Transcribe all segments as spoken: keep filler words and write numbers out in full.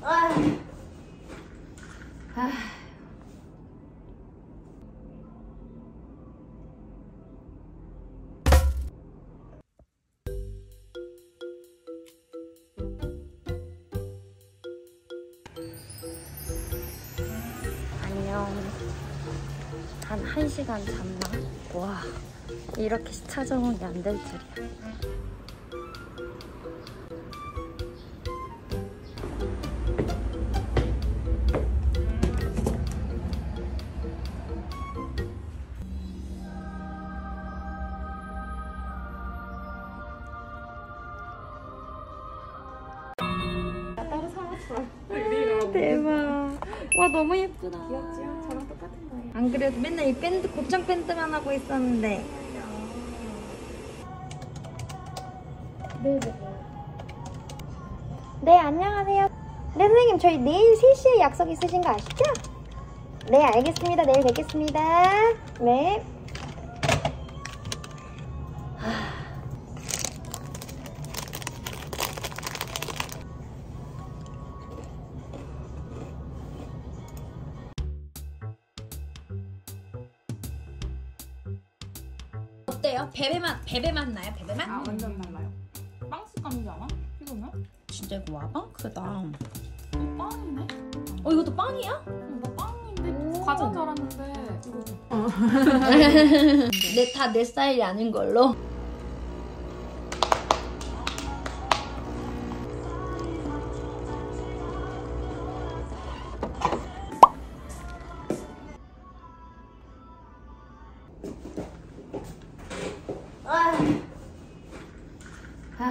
아. 아. 안녕. 한 1시간 잤나? 와, 이렇게 찾아오는 게 안 될 줄이야. 따로 사왔어. 대박. 와, 너무 예쁘다. 귀엽지요? 저랑 똑같은 거예요. 안 그래도 맨날 이 밴드, 곱창 밴드만 하고 있었는데. 네네. 네, 안녕하세요. 네, 선생님, 저희 내일 세 시에 약속 있으신 거 아시죠? 네, 알겠습니다. 내일 뵙겠습니다. 네. 어때요? 베베 맛, 베베 맛 나요? 베베 맛? 아, 완전 달라요. 빵스감이지 않아? 이거는? 진짜 이거 와방 크다. 어, 빵이네? 어, 이것도 빵이야? 어, 나 빵인데 과자인 줄 알았는데 이거 내, 다 내 스타일이 아닌 걸로. 아. 아.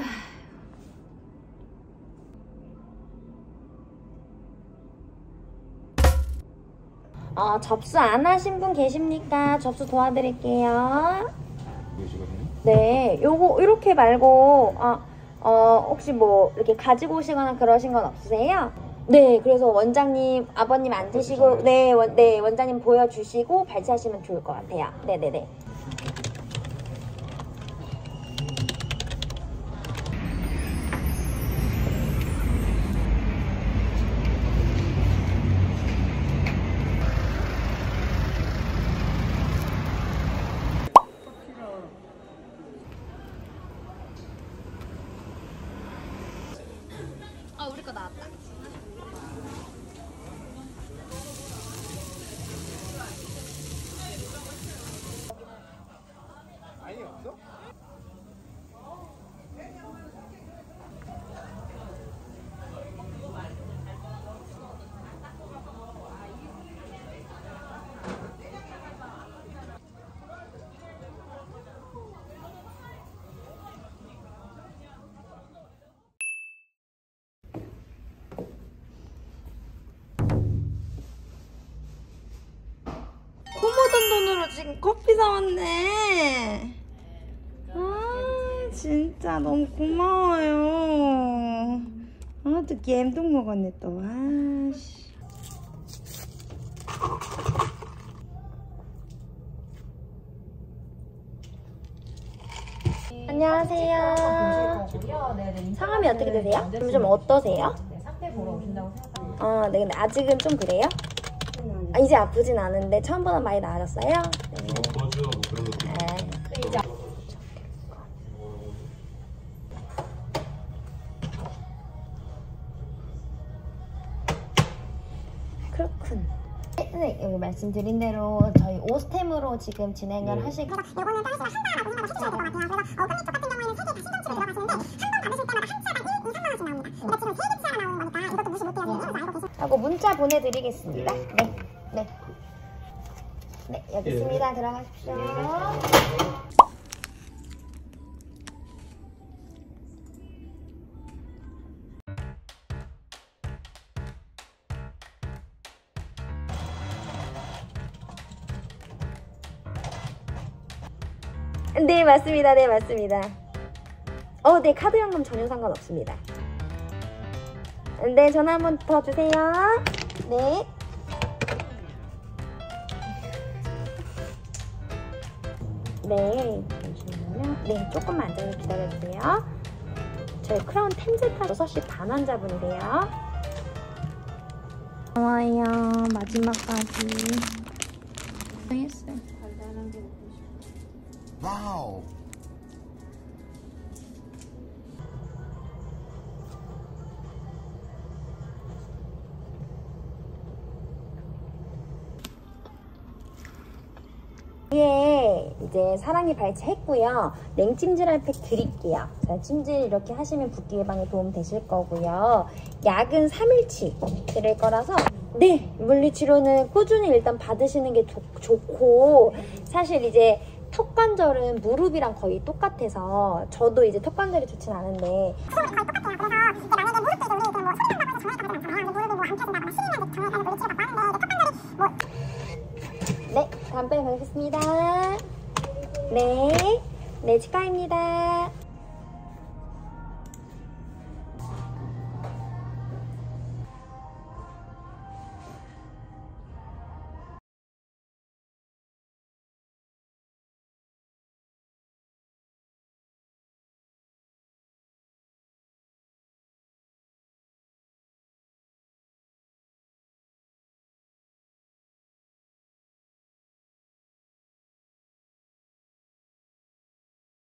어, 접수 안 하신 분 계십니까? 접수 도와드릴게요. 네, 요거 이렇게 말고 어, 어 혹시 뭐 이렇게 가지고 오시거나 그러신 건 없으세요? 네, 그래서 원장님, 아버님 앉으시고 네, 원, 네 원장님 보여주시고 발치하시면 좋을 것 같아요. 네네네. 아, 우리 거 나왔다. 아니 없어? 코 묻은 돈으로 지금 커피 사왔네. 아, 진짜 너무 고마워요. 아, 또 갬동 먹었네 또. 아씨. 안녕하세요. 성함이 어떻게 되세요? 좀 어떠세요? 상태 보러 오신다고 생각합니다. 아, 네, 근데 아직은 좀 그래요? 아, 이제 아프진 않은데 처음보다 많이 나아졌어요? 네. 네. 이제 그렇군. 네, 여기 말씀드린 대로 저희 오스템으로 지금 진행을 네. 하시고 요거는 서비스가 한달 받으시면 더 보시면 될 것 같아요. 그래서 어금니 쪽 같은 경우에는 세 개 다 신정치로 들어가시는데 한 번 받으실 때마다 한자가 일, 이, 삼만 원씩 나옵니다. 근데 지금 세 개 치아가 나오는 거니까 이것도 무시 못 해야 되는 줄 알고 계세요. 하고 문자 보내드리겠습니다. 네, 네. 네, 여기 있습니다. 들어가십시오. 네, 맞습니다. 네, 맞습니다. 어, 네, 카드 현금 전혀 상관없습니다. 네, 전화 한 번 더 주세요. 네. 네, 잠시만요. 네, 조금만 앉아서 기다려주세요. 저희 크라운 텐제타 여섯 시 반 환자분이세요. 고마워요. 마지막까지 고생했어요. 달달한 게 먹고 싶어. 와우. 예, 이제 사랑니 발치했고요. 냉찜질할 팩 드릴게요. 자, 찜질 이렇게 하시면 붓기 예방에 도움 되실 거고요. 약은 삼 일치 드릴 거라서 네, 물리치료는 꾸준히 일단 받으시는 게 좋, 좋고 사실 이제 턱관절은 무릎이랑 거의 똑같아서 저도 이제 턱관절이 좋진 않은데 네, 다음 편에 뵙겠습니다. 네, 네, 치과입니다.